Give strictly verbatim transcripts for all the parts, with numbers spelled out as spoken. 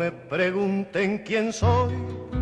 me pregunten quién soy,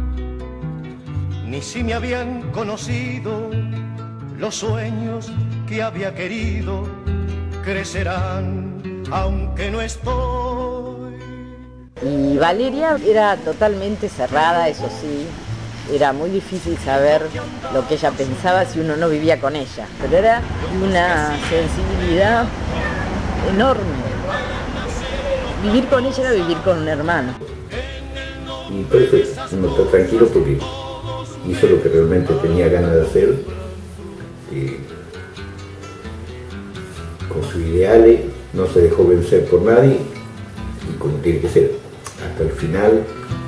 ni si me habían conocido. Los sueños que había querido crecerán aunque no estoy. Y Valeria era totalmente cerrada, eso sí. Era muy difícil saber lo que ella pensaba si uno no vivía con ella. Pero era una sensibilidad enorme. Vivir con ella era vivir con un hermano. Y perfecto, uno está tranquilo porque hizo lo que realmente tenía ganas de hacer, eh, con sus ideales, no se dejó vencer por nadie y como tiene que ser, hasta el final.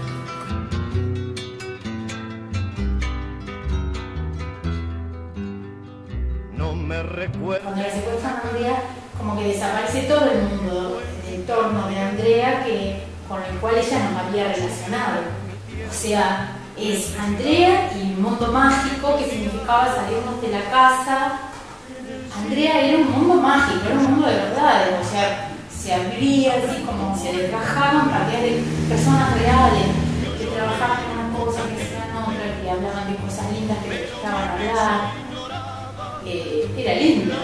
No me recuerdo. Cuando la secuestran a Andrea, como que desaparece todo el mundo, el entorno de Andrea que, con el cual ella nos había relacionado. O sea, es Andrea y un mundo mágico que significaba salirnos de la casa. Andrea era un mundo mágico, era un mundo de verdad, o sea, se abría así como se desgajaban partías de personas reales que trabajaban en una cosa, que hacían otra, que hablaban de cosas lindas que les gustaban hablar. Eh, era lindo.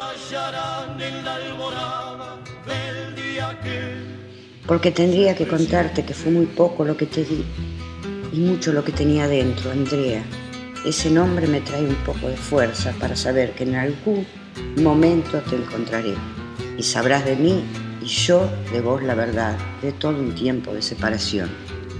Porque tendría que contarte que fue muy poco lo que te di y mucho lo que tenía dentro, Andrea. Ese nombre me trae un poco de fuerza para saber que en algún momento te encontraré y sabrás de mí y yo de vos la verdad de todo un tiempo de separación.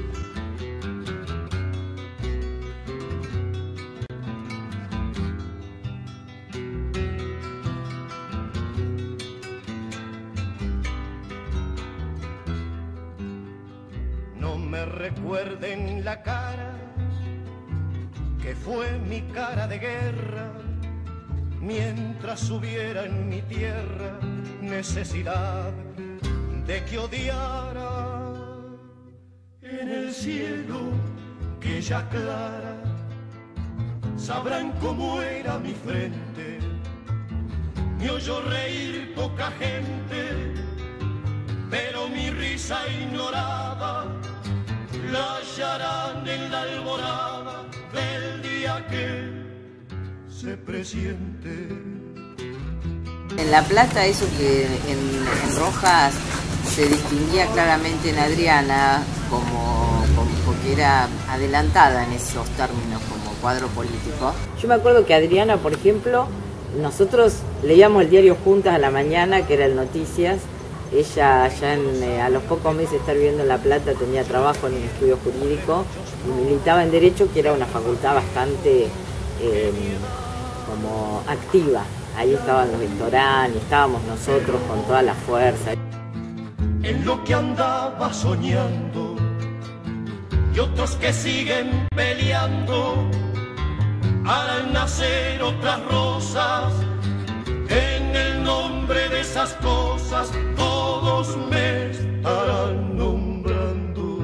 No me recuerden la cara que fue mi cara de guerra, mientras hubiera en mi tierra necesidad de que odiara. En el cielo que ya aclara sabrán cómo era mi frente, me oyó reír poca gente, pero mi risa ignorada la hallarán en la alborada del día que se presiente. En La Plata, eso que en, en Rojas se distinguía claramente en Adriana como, como porque era adelantada en esos términos como cuadro político. Yo me acuerdo que Adriana, por ejemplo, nosotros leíamos el diario juntas a la mañana, que era el Noticias. Ella ya en, eh, a los pocos meses de estar viviendo en La Plata tenía trabajo en un estudio jurídico y militaba en Derecho, que era una facultad bastante eh, como activa. Ahí estaban los Victorán y estábamos nosotros con toda la fuerza. En lo que andaba soñando y otros que siguen peleando, harán nacer otras rosas. En el nombre de esas cosas todos me estarán nombrando.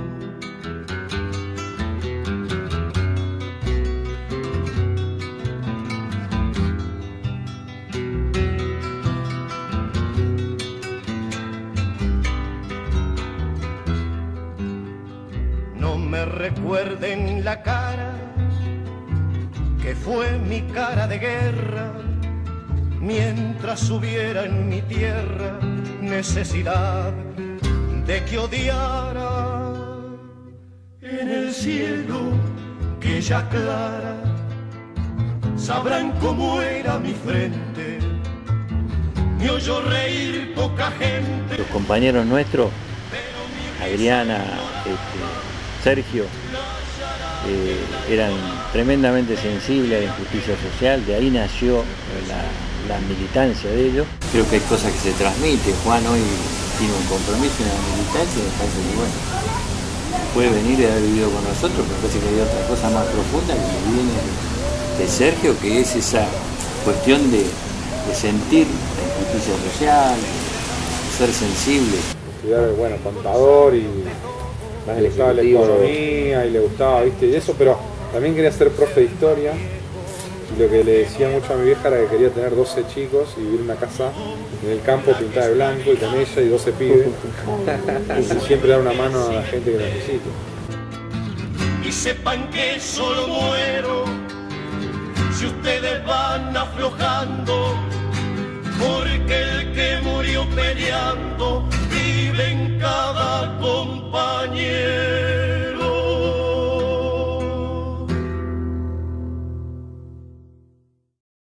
No me recuerden la cara que fue mi cara de guerra, mientras hubiera en mi tierra necesidad de que odiara. En el cielo que ya aclara sabrán cómo era mi frente, me oyó reír poca gente. Los compañeros nuestros, Adriana, este, Sergio, eh, eran tremendamente sensibles a la injusticia social, de ahí nació la, la militancia de ellos. Creo que hay cosas que se transmiten. Juan hoy tiene un compromiso en la militancia y me parece que bueno, puede venir y haber vivido con nosotros, pero parece que hay otra cosa más profunda que viene de Sergio, que es esa cuestión de, de sentir la injusticia social, de ser sensible. Estudiar, bueno, contador y más le gustaba la economía y le gustaba, viste, y eso, pero también quería ser profe de historia Y lo que le decía mucho a mi vieja era que quería tener doce chicos y vivir en una casa en el campo pintada de blanco y con ella y doce pibes. Y siempre dar una mano a la gente que lo necesite. Y sepan que solo muero si ustedes van aflojando, porque el que murió peleando